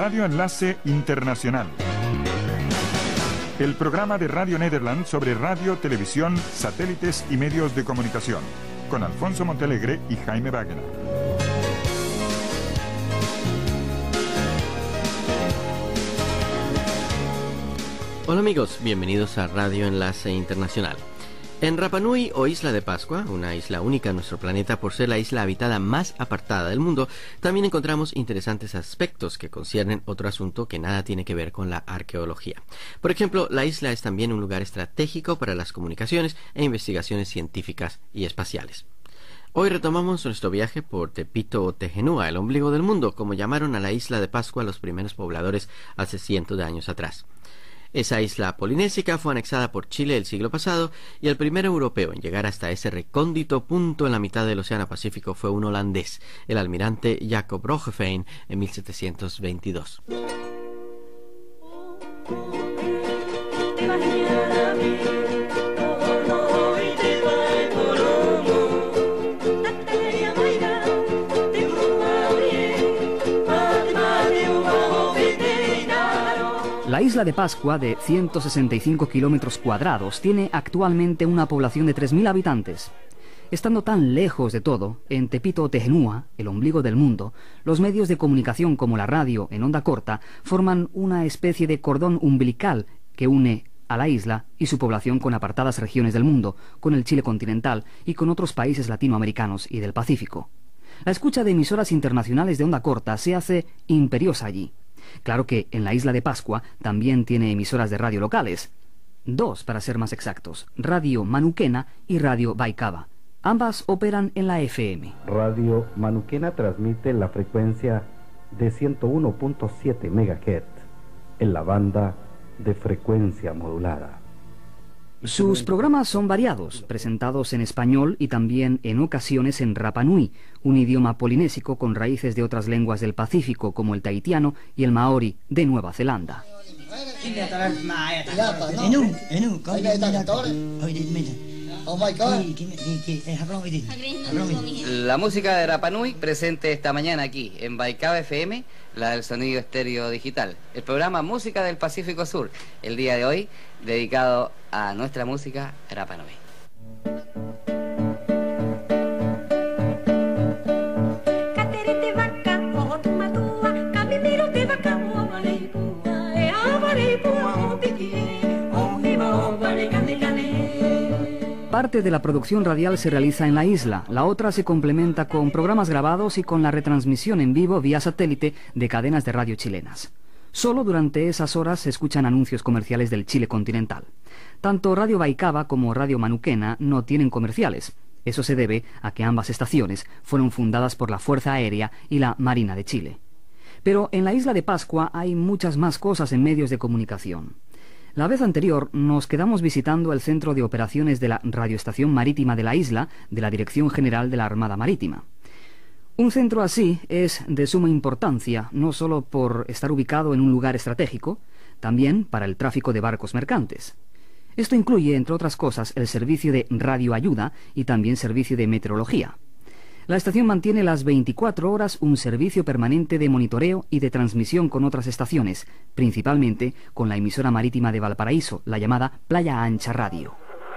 Radio Enlace Internacional. El programa de Radio Nederland sobre radio, televisión, satélites y medios de comunicación, con Alfonso Montealegre y Jaime Wagner. Hola amigos, bienvenidos a Radio Enlace Internacional. En Rapa Nui, o Isla de Pascua, una isla única en nuestro planeta por ser la isla habitada más apartada del mundo, también encontramos interesantes aspectos que conciernen otro asunto que nada tiene que ver con la arqueología. Por ejemplo, la isla es también un lugar estratégico para las comunicaciones e investigaciones científicas y espaciales. Hoy retomamos nuestro viaje por Tepito o Tejenúa, el ombligo del mundo, como llamaron a la Isla de Pascua los primeros pobladores hace cientos de años atrás. Esa isla polinésica fue anexada por Chile el siglo pasado y el primer europeo en llegar hasta ese recóndito punto en la mitad del Océano Pacífico fue un holandés, el almirante Jacob Roggeveen, en 1722. La isla de Pascua, de 165 kilómetros cuadrados, tiene actualmente una población de 3.000 habitantes. Estando tan lejos de todo, en Tepito o Tejenúa, el ombligo del mundo, los medios de comunicación como la radio en onda corta forman una especie de cordón umbilical que une a la isla y su población con apartadas regiones del mundo, con el Chile continental y con otros países latinoamericanos y del Pacífico. La escucha de emisoras internacionales de onda corta se hace imperiosa allí. Claro que en la isla de Pascua también tiene emisoras de radio locales. 2 para ser más exactos, Radio Manuquena y Radio Baikaba. Ambas operan en la FM. Radio Manuquena transmite la frecuencia de 101.7 MHz en la banda de frecuencia modulada. Sus programas son variados, presentados en español y también en ocasiones en Rapa Nui, un idioma polinésico con raíces de otras lenguas del Pacífico como el tahitiano y el maori de Nueva Zelanda. La música de Rapa Nui presente esta mañana aquí en Baikaba FM, la del sonido estéreo digital. El programa Música del Pacífico Sur, el día de hoy dedicado a nuestra música Rapa Nui. Parte de la producción radial se realiza en la isla, la otra se complementa con programas grabados y con la retransmisión en vivo vía satélite de cadenas de radio chilenas. Solo durante esas horas se escuchan anuncios comerciales del Chile continental. Tanto Radio Baikaba como Radio Manuquena no tienen comerciales. Eso se debe a que ambas estaciones fueron fundadas por la Fuerza Aérea y la Marina de Chile. Pero en la isla de Pascua hay muchas más cosas en medios de comunicación. La vez anterior nos quedamos visitando el centro de operaciones de la radioestación marítima de la isla, de la Dirección General de la Armada Marítima. Un centro así es de suma importancia, no solo por estar ubicado en un lugar estratégico, también para el tráfico de barcos mercantes. Esto incluye, entre otras cosas, el servicio de radioayuda y también servicio de meteorología. La estación mantiene las 24 horas un servicio permanente de monitoreo y de transmisión con otras estaciones, principalmente con la emisora marítima de Valparaíso, la llamada Playa Ancha Radio.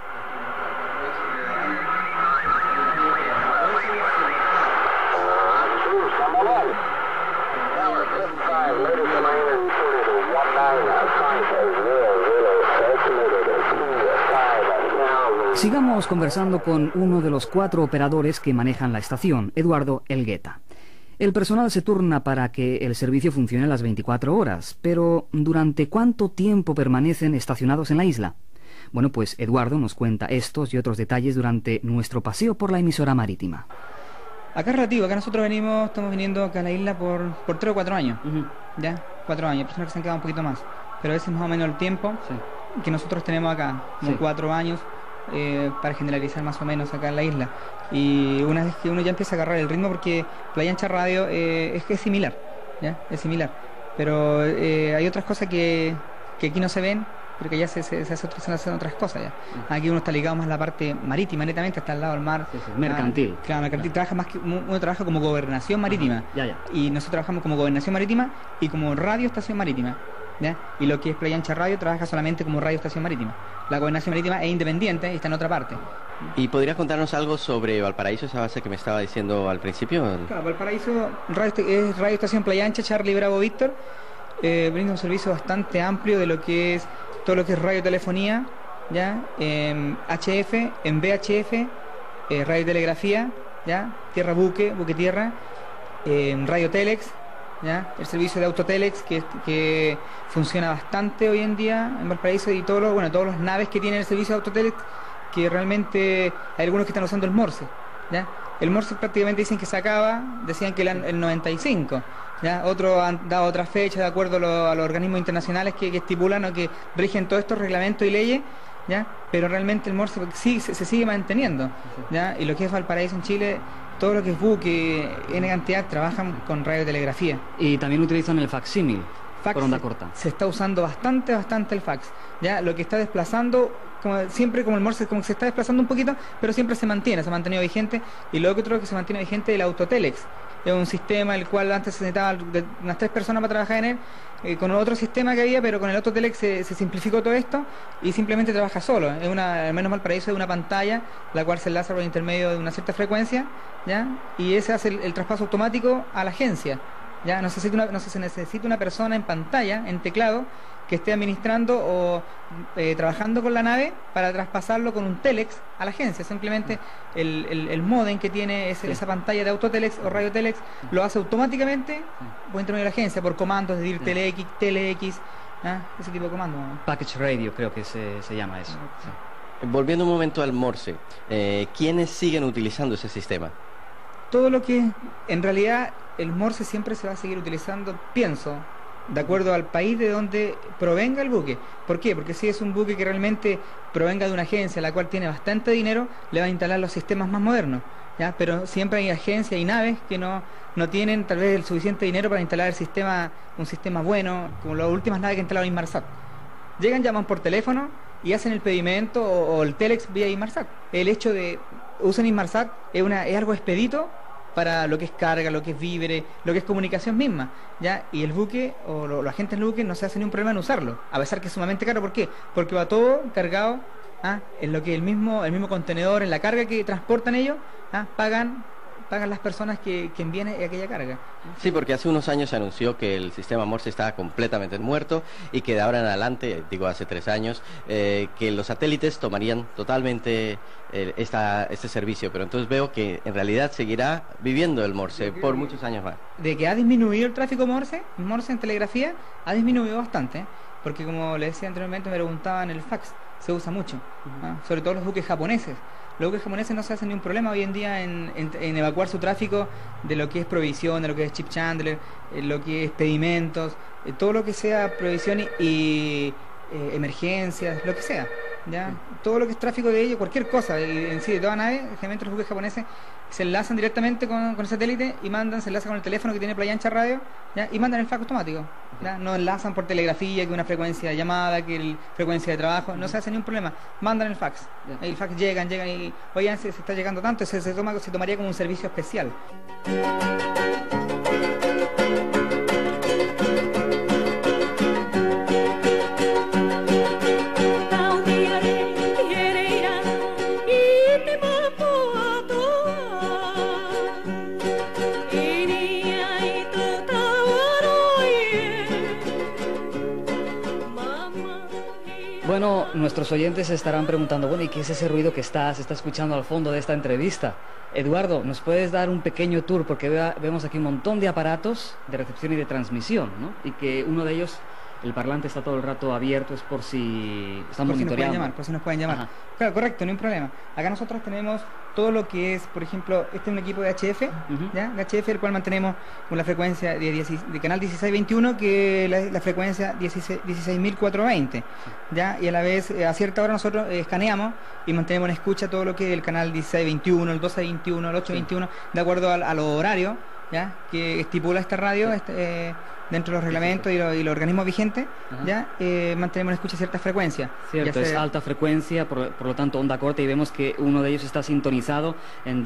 Sigamos conversando con uno de los 4 operadores que manejan la estación, Eduardo Elgueta. El personal se turna para que el servicio funcione las 24 horas, pero ¿durante cuánto tiempo permanecen estacionados en la isla? Bueno, pues Eduardo nos cuenta estos y otros detalles durante nuestro paseo por la emisora marítima. Acá es relativo, acá nosotros estamos viniendo acá a la isla por 3 o 4 años. ¿Ya? 4 años, hay personas que se han quedado un poquito más. Pero ese es más o menos el tiempo que nosotros tenemos acá, como 4 años. Para generalizar más o menos acá en la isla, y una vez que uno ya empieza a agarrar el ritmo, porque Playa Ancha Radio es que es similar, ¿ya? Es similar, pero hay otras cosas que aquí no se ven pero que ya se hacen otras cosas ya. Aquí uno está ligado más a la parte marítima, netamente, está al lado del mar. Sí, mercantil. Claro, mercantil. Trabaja más que, uno trabaja como gobernación marítima. Ya. Y nosotros trabajamos como gobernación marítima y como radioestación marítima. ¿Ya? Y lo que es Playa Ancha Radio trabaja solamente como radioestación marítima. La gobernación marítima es independiente y está en otra parte. ¿Y podrías contarnos algo sobre Valparaíso, esa base que me estaba diciendo al principio? Claro, Valparaíso es radioestación Playa Ancha, Charlie Bravo Víctor. Brinda un servicio bastante amplio de lo que es todo lo que es radiotelefonía, ¿ya? HF, en VHF, radiotelegrafía, ¿ya? Tierra buque tierra, radiotelex, ¿ya? El servicio de autotelex que funciona bastante hoy en día en Valparaíso, y todos los naves que tienen el servicio de autotelex, que realmente hay algunos que están usando el Morse, ¿ya? El Morse prácticamente dicen que se acaba, decían que el 95, ¿ya? Otros han dado otras fechas de acuerdo a los organismos internacionales que estipulan o que rigen todos estos reglamentos y leyes, ¿ya? Pero realmente el Morse se sigue manteniendo, ¿ya? Y lo que es Valparaíso en Chile, todo lo que es buque, N cantidad, trabajan con radiotelegrafía. Y también utilizan el facsímil por onda corta. Se está usando bastante el fax, ¿ya? Lo que está desplazando, como el Morse, como que se está desplazando un poquito, pero siempre se ha mantenido vigente. Y lo otro que se mantiene vigente es el autotelex. Es un sistema el cual antes se necesitaba unas 3 personas para trabajar en él, con otro sistema que había, pero con el autotelex se simplificó todo esto y simplemente trabaja solo. Al menos Valparaíso es una pantalla la cual se enlaza por intermedio de una cierta frecuencia, ¿ya? Y ese hace el traspaso automático a la agencia, ¿ya? No se necesita una persona en pantalla, en teclado, que esté administrando o trabajando con la nave para traspasarlo con un telex a la agencia. Simplemente el módem que tiene esa pantalla de autotelex o radiotelex lo hace automáticamente por intermedio de la agencia, por comandos, es decir, telex, ese tipo de comandos. Package radio creo que se llama eso. Sí. Volviendo un momento al Morse, ¿quiénes siguen utilizando ese sistema? Todo lo que, en realidad, el Morse siempre se va a seguir utilizando, pienso, de acuerdo al país de donde provenga el buque. ¿Por qué? Porque si es un buque que realmente provenga de una agencia la cual tiene bastante dinero, le va a instalar los sistemas más modernos, ¿ya? Pero siempre hay agencias y naves que no tienen tal vez el suficiente dinero para instalar un sistema bueno, como las últimas naves que instalaron Inmarsat. Llegan, llaman por teléfono y hacen el pedimento o el telex vía Inmarsat. El hecho de usen Inmarsat es algo expedito para lo que es carga, lo que es víveres, lo que es comunicación misma, ¿ya? Y el buque o los agentes del buque no se hacen ningún problema en usarlo, a pesar que es sumamente caro. ¿Por qué? Porque va todo cargado en lo que el mismo contenedor, en la carga que transportan ellos, pagan las personas que envían aquella carga. Sí, porque hace unos años se anunció que el sistema Morse estaba completamente muerto y que de ahora en adelante, digo hace 3 años, que los satélites tomarían totalmente este servicio, pero entonces veo que en realidad seguirá viviendo el Morse por muchos años más. De que ha disminuido el tráfico Morse en telegrafía, ha disminuido bastante, porque como les decía anteriormente, me preguntaban, el fax se usa mucho, sobre todo los buques japoneses. Los buques japoneses no se hacen ni un problema hoy en día en evacuar su tráfico de lo que es provisión, de lo que es chip chandler, lo que es pedimentos, todo lo que sea provisión y emergencias, lo que sea, ¿ya? Todo lo que es tráfico de ello, cualquier cosa, en sí de toda nave, generalmente los buques japoneses se enlazan directamente con el satélite y se enlazan con el teléfono que tiene Playa Ancha Radio, ¿ya? Y mandan el fax automático, ¿ya? No enlazan por telegrafía, que una frecuencia de llamada, que frecuencia de trabajo, no se hace ningún problema, mandan el fax. El fax llegan y, oigan, se está llegando tanto, se tomaría como un servicio especial. Bueno, nuestros oyentes se estarán preguntando, bueno, ¿y qué es ese ruido que se está escuchando al fondo de esta entrevista? Eduardo, ¿nos puedes dar un pequeño tour? Porque vemos aquí un montón de aparatos de recepción y de transmisión, ¿no? Y que uno de ellos, el parlante está todo el rato abierto, es por si están monitoreando. Por si nos pueden llamar. Claro, correcto, no hay problema. Acá nosotros tenemos todo lo que es, por ejemplo, este es un equipo de HF, ¿ya? De HF, el cual mantenemos con la frecuencia de canal 1621, que es la frecuencia 16.420, ¿ya? Y a la vez, a cierta hora nosotros escaneamos y mantenemos en escucha todo lo que es el canal 1621, el 1221, el 821, de acuerdo a los horarios, ¿ya? Que estipula esta radio, dentro de los reglamentos y los organismos vigentes, ya mantenemos la escucha a cierta frecuencia. Cierto, es alta frecuencia, por lo tanto onda corta, y vemos que uno de ellos está sintonizado en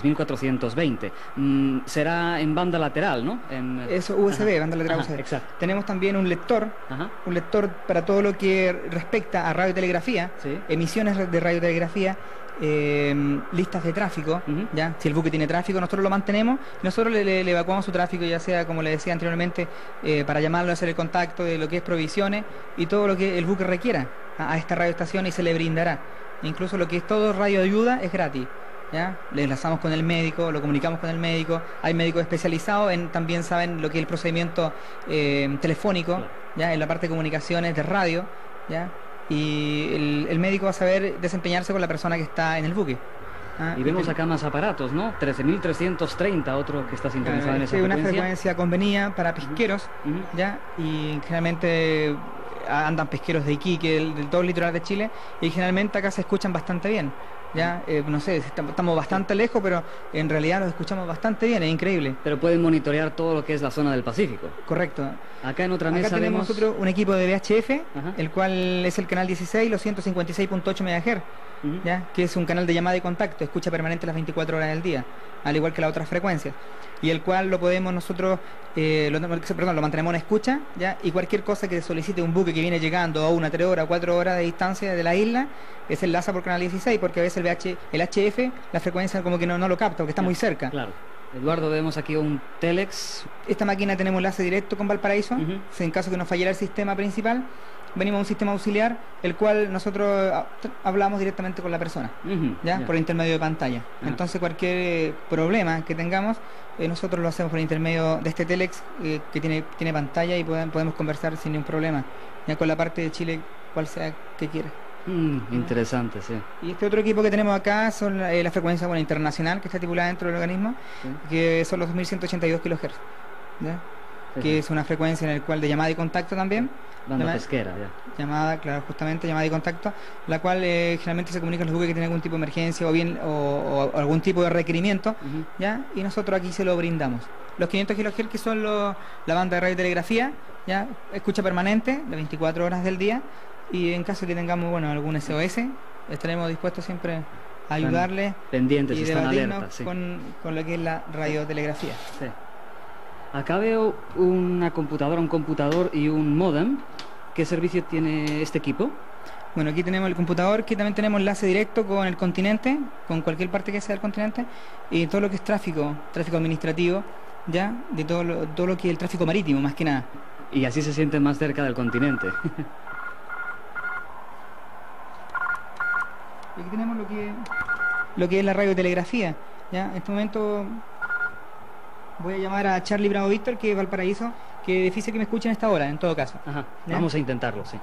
16.420. Será en banda lateral, ¿no? Eso, USB, banda lateral USB. Exacto. Tenemos también un lector para todo lo que respecta a radiotelegrafía, emisiones de radiotelegrafía, listas de tráfico, ya si el buque tiene tráfico nosotros lo mantenemos, nosotros le evacuamos su tráfico, ya sea como le decía anteriormente, para llamarlo, hacer el contacto de lo que es provisiones y todo lo que el buque requiera a esta radioestación, y se le brindará. Incluso lo que es todo radio ayuda es gratis, ¿ya? Le enlazamos con el médico, lo comunicamos con el médico, hay médicos especializados también saben lo que es el procedimiento telefónico, ya en la parte de comunicaciones de radio, ya, y el médico va a saber desempeñarse con la persona que está en el buque. Y vemos acá más aparatos, ¿no? 13.330, otro que está sintonizado en esa frecuencia. Una frecuencia convenida para pesqueros, ya, y generalmente andan pesqueros de Iquique, del todo el litoral de Chile, y generalmente acá se escuchan bastante bien. Ya, no sé, estamos bastante lejos, pero en realidad los escuchamos bastante bien, es increíble. Pero pueden monitorear todo lo que es la zona del Pacífico. Correcto. Acá en otra mesa tenemos nosotros un equipo de VHF, el cual es el canal 16, los 156.8 MHz, ¿ya? Que es un canal de llamada y contacto, escucha permanente las 24 horas del día, al igual que las otras frecuencias, y el cual lo podemos nosotros, lo mantenemos en escucha, ¿ya? Y cualquier cosa que solicite un buque que viene llegando a 1, 3 horas, 4 horas de distancia de la isla, se enlaza por canal 16, porque a veces el HF, la frecuencia como que no lo capta, porque está muy cerca. Claro. Eduardo, vemos aquí un Telex. Esta máquina tenemos enlace directo con Valparaíso, en caso que nos fallara el sistema principal, venimos a un sistema auxiliar, el cual nosotros hablamos directamente con la persona, por intermedio de pantalla. Entonces cualquier problema que tengamos, nosotros lo hacemos por intermedio de este Telex que tiene pantalla, y podemos conversar sin ningún problema, ya con la parte de Chile, cual sea que quiera. Interesante, sí. Y este otro equipo que tenemos acá son la frecuencia internacional, que está estipulada dentro del organismo, que son los 2182 kHz, ¿ya? Que es una frecuencia en la cual de llamada y contacto también. Banda pesquera, ya. Llamada, claro, justamente llamada y contacto, la cual generalmente se comunica a los buques que tienen algún tipo de emergencia o algún tipo de requerimiento, ¿ya? Y nosotros aquí se lo brindamos. Los 500 kHz, que son la banda de radiotelegrafía, ¿ya? Escucha permanente de 24 horas del día, y en caso que tengamos algún SOS, estaremos dispuestos siempre a ayudarles pendientes, y están debatirnos alertas, sí, con lo que es la radiotelegrafía. Sí. Acá veo un computador y un módem. ¿Qué servicio tiene este equipo? Bueno, aquí tenemos el computador, que también tenemos enlace directo con el continente, con cualquier parte que sea del continente, y todo lo que es tráfico administrativo, ya, de todo lo que es el tráfico marítimo, más que nada. Y así se sienten más cerca del continente. Y aquí tenemos lo que es la radiotelegrafía, ya. En este momento voy a llamar a Charlie Bravo Víctor, que es Valparaíso, que es difícil que me escuchen a esta hora, en todo caso. Vamos a intentarlo, sí.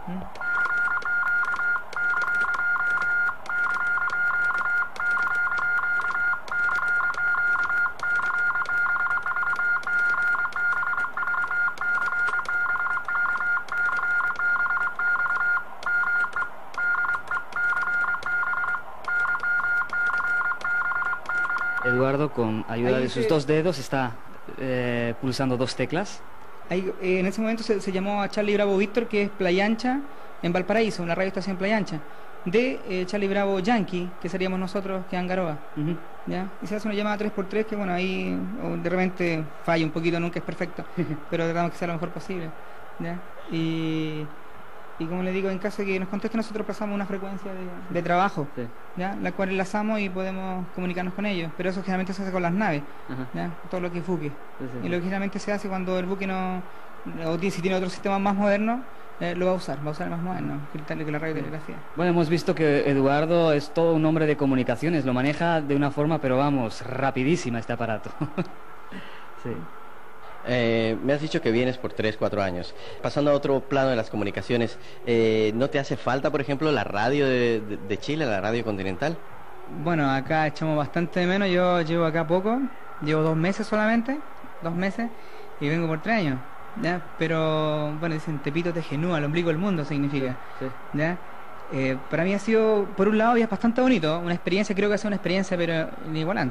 Eduardo, con ayuda de sus 2 dedos, está pulsando 2 teclas. Ahí, en ese momento se llamó a Charlie Bravo Víctor, que es Playa Ancha, en Valparaíso, una radioestación Playa Ancha, de Charlie Bravo Yankee, que seríamos nosotros, que es Angaroa. ¿Ya? Y se hace una llamada 3x3, que ahí de repente falla un poquito, nunca es perfecto, pero tratamos que sea lo mejor posible, ¿ya? Y como le digo, en caso de que nos conteste, nosotros pasamos una frecuencia de trabajo, ¿ya? La cual enlazamos y podemos comunicarnos con ellos, pero eso generalmente se hace con las naves, ¿ya? Todo lo que es buque. Y lo que generalmente se hace cuando el buque si tiene otro sistema más moderno, lo va a usar el más moderno, que la radiotelegrafía. Bueno, hemos visto que Eduardo es todo un hombre de comunicaciones, lo maneja de una forma, pero vamos, rapidísima este aparato. Sí. Me has dicho que vienes por 3-4 años. Pasando a otro plano de las comunicaciones, ¿no te hace falta, por ejemplo, la radio de Chile, la radio continental? Bueno, acá echamos bastante de menos. Yo llevo acá poco, llevo 2 meses solamente, 2 meses, y vengo por 3 años, ¿ya? Pero, bueno, dicen Tepito Tejenúa, el ombligo del mundo significa, ¿ya? Para mí ha sido, por un lado, ya bastante bonito, una experiencia, creo que ha sido una experiencia pero inigualante,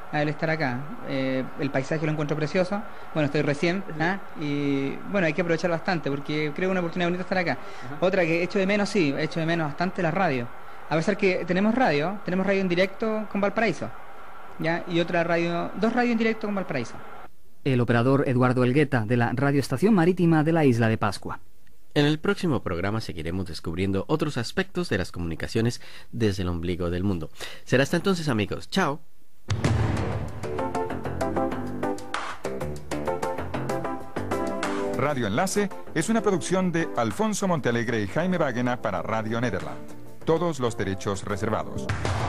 a el estar acá. El paisaje lo encuentro precioso. Bueno, estoy recién, y bueno, hay que aprovechar bastante porque creo una oportunidad bonita estar acá. Otra que echo de menos, sí, echo de menos bastante la radio. A pesar que tenemos radio en directo con Valparaíso, ¿ya? Y otra radio, 2 radios en directo con Valparaíso. El operador Eduardo Elgueta, de la radioestación marítima de la isla de Pascua. En el próximo programa seguiremos descubriendo otros aspectos de las comunicaciones desde el ombligo del mundo. Será hasta entonces, amigos. Chao. Radio Enlace es una producción de Alfonso Montealegre y Jaime Báguena para Radio Nederland. Todos los derechos reservados.